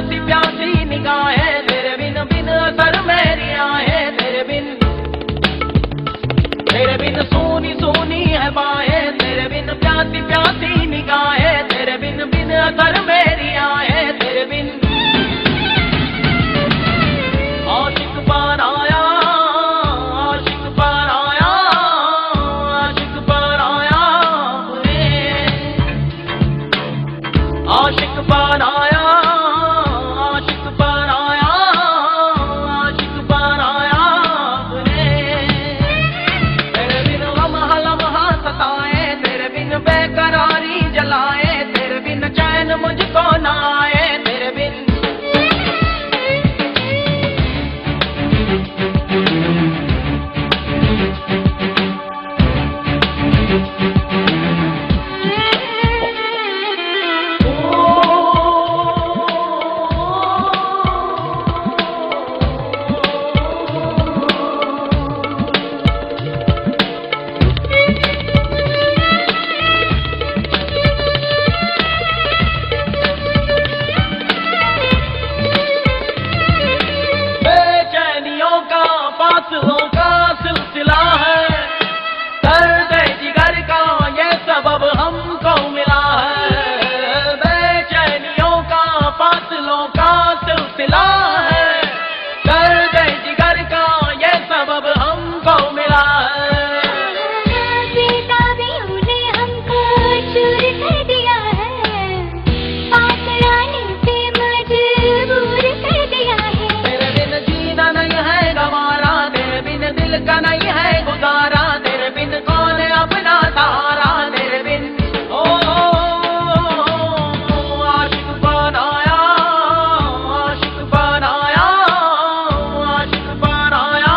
प्यासी प्यासी निगाहें तेरे बिन बिन असर मेरी आहें तेरे बिन सोनी सोनी है बाहें तेरे बिन प्यासी प्यासी निगाहें तेरे बिन बिन असर मेरी आहें तेरे बिन आशिक पर आया आशिक पर आया आशिक पर आया आशिक पर आया आशिक पर आया आशिक पर आया तेरे बिन लम्हा लम्हा सताए तेरे बिन बेकरारी जलाए तेरे बिन चैन मुझको ना आए तेरे बिन फासलों का सिलसिला है दर्द जिगर का ये सबब हमको मिला है बेचैनियों का फासलों का सिलसिला है दर्द जिगर का ये सबब हमको मिला है बेताबियों ने हमको चूर कर दिया है पास आने पे मजबूर कर दिया है तेरे बिन जीना नहीं है गवारा दिल का नहीं है गुजारा तेरे बिन कौन अपना सहारा तेरे बिन ओ आशिक पर आया आशिक पर आया आशिक पर आया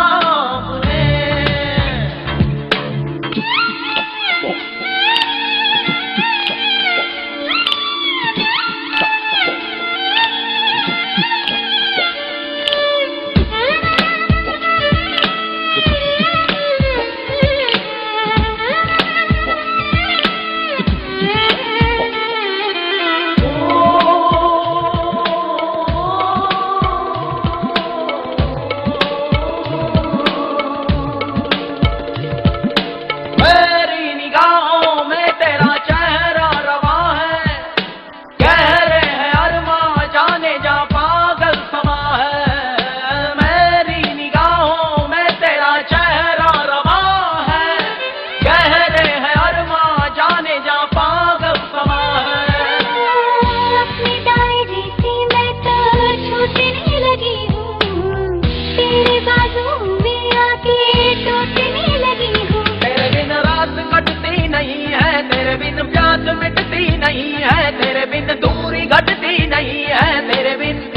तेरे बिन प्यास मिटती नहीं है तेरे बिन दूरी घटती नहीं है तेरे बिन